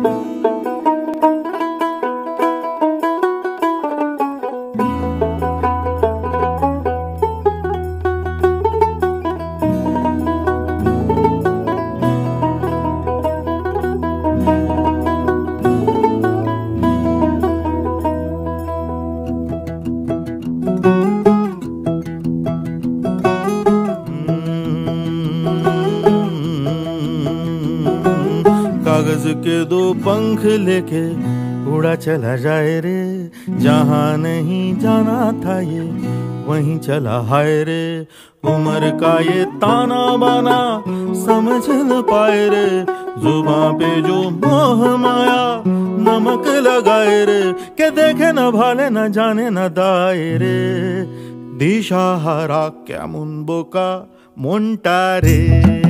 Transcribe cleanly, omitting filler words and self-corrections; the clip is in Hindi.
कागज के दो पंख लेके उड़ा चला जाए रे, जहां नहीं जाना था ये वहीं चला हाय रे। उम्र का ये ताना बाना समझ न पाए रे, जुबां पे जो मोह माया नमक लगाए रे, के देखे न भाले न जाने न दाए रे। दिशा हरा क्या मुन बोका मोंटा रे।